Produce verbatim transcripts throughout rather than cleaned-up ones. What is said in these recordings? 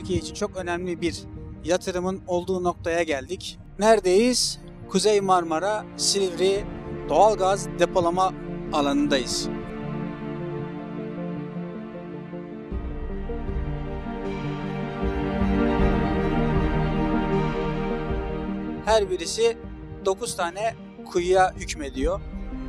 Türkiye için çok önemli bir yatırımın olduğu noktaya geldik. Neredeyiz? Kuzey Marmara, Silivri doğalgaz depolama alanındayız. Her birisi dokuz tane kuyuya hükmediyor.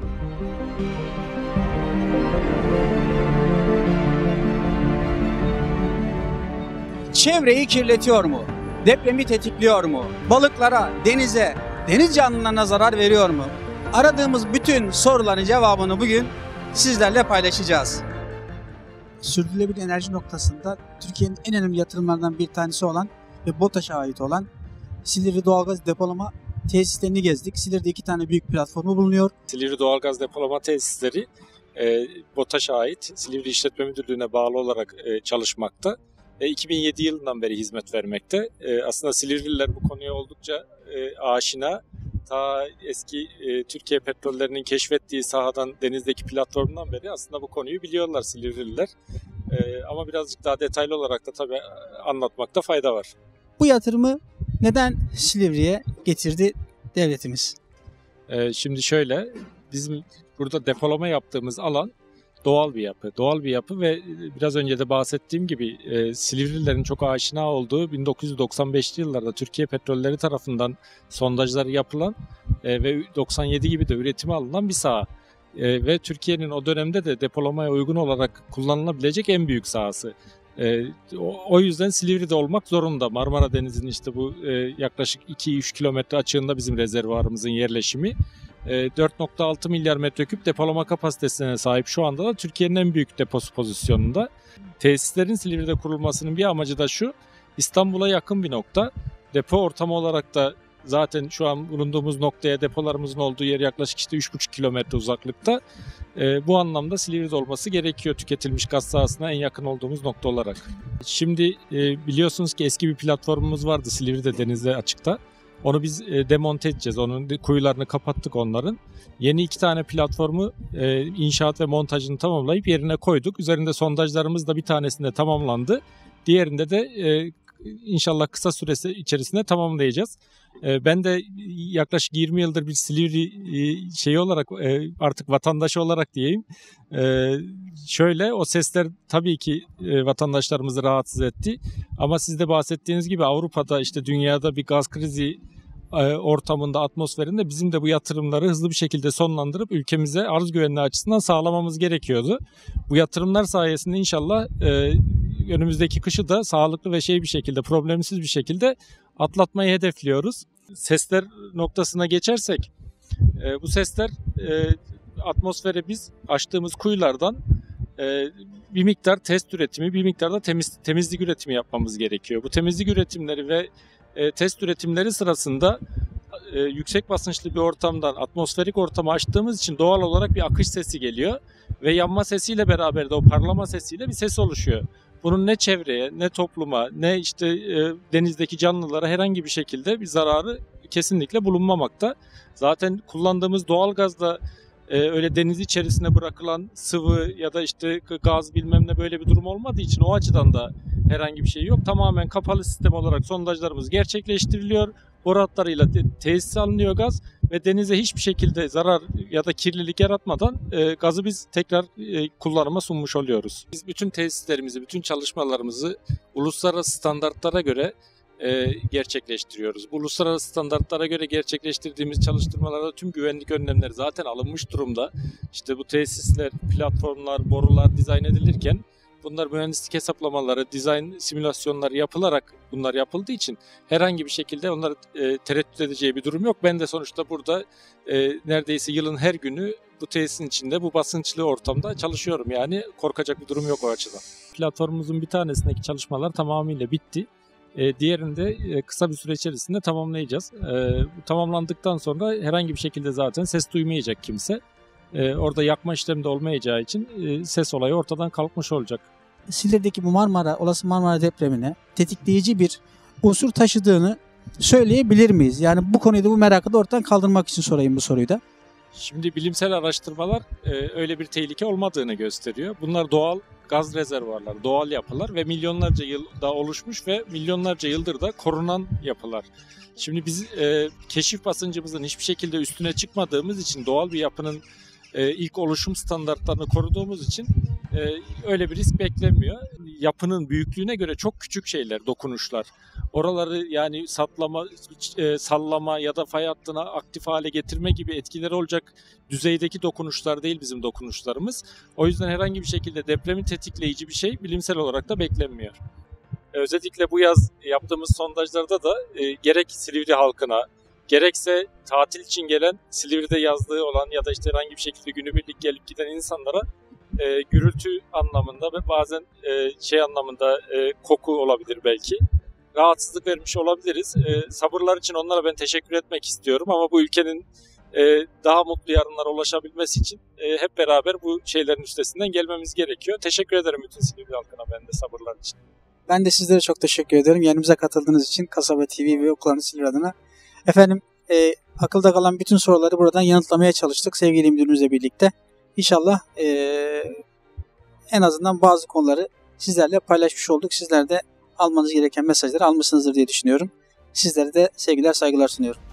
Çevreyi kirletiyor mu? Depremi tetikliyor mu? Balıklara, denize, deniz canlılarına zarar veriyor mu? Aradığımız bütün soruların cevabını bugün sizlerle paylaşacağız. Sürdürülebilir enerji noktasında Türkiye'nin en önemli yatırımlarından bir tanesi olan ve BOTAŞ'a ait olan Silivri Doğalgaz Depolama Tesislerini gezdik. Silivri'de iki tane büyük platformu bulunuyor. Silivri Doğalgaz Depolama Tesisleri e, BOTAŞ'a ait Silivri İşletme Müdürlüğü'ne bağlı olarak e, çalışmakta. E, iki bin yedi yılından beri hizmet vermekte. E, aslında Silivrililer bu konuya oldukça e, aşina. Ta eski e, Türkiye petrollerinin keşfettiği sahadan, denizdeki platformdan beri aslında bu konuyu biliyorlar Silivrililer. E, ama birazcık daha detaylı olarak da tabii anlatmakta fayda var. Bu yatırımı neden Silivri'ye getirdi devletimiz? E, şimdi şöyle, bizim burada depolama yaptığımız alan doğal bir yapı. Doğal bir yapı ve biraz önce de bahsettiğim gibi e, Silivrililerin çok aşina olduğu bin dokuz yüz doksan beşli yıllarda Türkiye Petrolleri tarafından sondajları yapılan e, ve doksan yedi gibi de üretime alınan bir saha. E, ve Türkiye'nin o dönemde de depolamaya uygun olarak kullanılabilecek en büyük sahası. E, o, o yüzden Silivri'de olmak zorunda. Marmara Denizi'nin işte bu e, yaklaşık iki üç kilometre açığında bizim rezervuarımızın yerleşimi. dört nokta altı milyar metreküp depolama kapasitesine sahip şu anda da Türkiye'nin en büyük deposu pozisyonunda. Tesislerin Silivri'de kurulmasının bir amacı da şu: İstanbul'a yakın bir nokta. Depo ortamı olarak da zaten şu an bulunduğumuz noktaya depolarımızın olduğu yer yaklaşık işte üç buçuk kilometre uzaklıkta. E, bu anlamda Silivri'de olması gerekiyor tüketilmiş gaz sahasına en yakın olduğumuz nokta olarak. Şimdi e, biliyorsunuz ki eski bir platformumuz vardı Silivri'de denizde açıkta. Onu biz e, demonte edeceğiz. Onun kuyularını kapattık onların. Yeni iki tane platformu e, inşaat ve montajını tamamlayıp yerine koyduk. Üzerinde sondajlarımız da bir tanesinde tamamlandı. Diğerinde de e, inşallah kısa süresi içerisinde tamamlayacağız. E, ben de yaklaşık yirmi yıldır bir Silivri e, şeyi olarak e, artık vatandaşı olarak diyeyim. E, şöyle o sesler tabii ki e, vatandaşlarımızı rahatsız etti. Ama siz de bahsettiğiniz gibi Avrupa'da işte dünyada bir gaz krizi e, ortamında, atmosferinde bizim de bu yatırımları hızlı bir şekilde sonlandırıp ülkemize arz güvenliği açısından sağlamamız gerekiyordu. Bu yatırımlar sayesinde inşallah e, önümüzdeki kışı da sağlıklı ve şey bir şekilde, problemsiz bir şekilde atlatmayı hedefliyoruz. Sesler noktasına geçersek, e, bu sesler e, atmosfere biz açtığımız kuyulardan e, bir miktar test üretimi, bir miktar da temiz, temizlik üretimi yapmamız gerekiyor. Bu temizlik üretimleri ve e, test üretimleri sırasında e, yüksek basınçlı bir ortamdan atmosferik ortamı açtığımız için doğal olarak bir akış sesi geliyor ve yanma sesiyle beraber de o parlama sesiyle bir ses oluşuyor. Bunun ne çevreye, ne topluma, ne işte e, denizdeki canlılara herhangi bir şekilde bir zararı kesinlikle bulunmamakta. Zaten kullandığımız doğalgaz da e, öyle deniz içerisine bırakılan sıvı ya da işte gaz bilmem ne böyle bir durum olmadığı için o açıdan da herhangi bir şey yok. Tamamen kapalı sistem olarak sondajlarımız gerçekleştiriliyor. Boru hatlarıyla te- tesise alınıyor gaz ve denize hiçbir şekilde zarar ya da kirlilik yaratmadan e, gazı biz tekrar e, kullanıma sunmuş oluyoruz. Biz bütün tesislerimizi, bütün çalışmalarımızı uluslararası standartlara göre e, gerçekleştiriyoruz. Bu uluslararası standartlara göre gerçekleştirdiğimiz çalıştırmalarda tüm güvenlik önlemleri zaten alınmış durumda. İşte bu tesisler, platformlar, borular dizayn edilirken bunlar mühendislik hesaplamaları, dizayn simülasyonları yapılarak bunlar yapıldığı için herhangi bir şekilde onları e, tereddüt edeceği bir durum yok. Ben de sonuçta burada e, neredeyse yılın her günü bu tesisin içinde, bu basınçlı ortamda çalışıyorum. Yani korkacak bir durum yok o açıdan. Platformumuzun bir tanesindeki çalışmalar tamamıyla bitti. E, diğerini de e, kısa bir süre içerisinde tamamlayacağız. E, bu tamamlandıktan sonra herhangi bir şekilde zaten ses duymayacak kimse. Ee, orada yakma işlemi de olmayacağı için e, ses olayı ortadan kalkmış olacak. Silivri'deki bu Marmara, olası Marmara depremine tetikleyici bir unsur taşıdığını söyleyebilir miyiz? Yani bu konuyu da bu merakı da ortadan kaldırmak için sorayım bu soruyu da. Şimdi bilimsel araştırmalar e, öyle bir tehlike olmadığını gösteriyor. Bunlar doğal gaz rezervuarları, doğal yapılar ve milyonlarca yılda oluşmuş ve milyonlarca yıldır da korunan yapılar. Şimdi biz e, keşif basıncımızın hiçbir şekilde üstüne çıkmadığımız için, doğal bir yapının e, ilk oluşum standartlarını koruduğumuz için e, öyle bir risk beklenmiyor. Yapının büyüklüğüne göre çok küçük şeyler, dokunuşlar. Oraları yani satlama, e, sallama ya da fay hattına aktif hale getirme gibi etkileri olacak düzeydeki dokunuşlar değil bizim dokunuşlarımız. O yüzden herhangi bir şekilde depremi tetikleyici bir şey bilimsel olarak da beklenmiyor. Özellikle bu yaz yaptığımız sondajlarda da e, gerek Silivri halkına, gerekse tatil için gelen, Silivri'de yazlığı olan ya da işte herhangi bir şekilde günübirlik gelip giden insanlara e, gürültü anlamında ve bazen e, şey anlamında e, koku olabilir belki. Rahatsızlık vermiş olabiliriz. E, sabırlar için onlara ben teşekkür etmek istiyorum ama bu ülkenin e, daha mutlu yarınlara ulaşabilmesi için e, hep beraber bu şeylerin üstesinden gelmemiz gerekiyor. Teşekkür ederim bütün Silivri halkına ben de sabırlar için. Ben de sizlere çok teşekkür ediyorum. Yanımıza katıldığınız için Kasaba T V ve Okulların Silivri adına. Efendim e, akılda kalan bütün soruları buradan yanıtlamaya çalıştık sevgili müdürümüzle birlikte. İnşallah e, en azından bazı konuları sizlerle paylaşmış olduk. Sizler de almanız gereken mesajları almışsınızdır diye düşünüyorum. Sizlere de sevgiler, saygılar sunuyorum.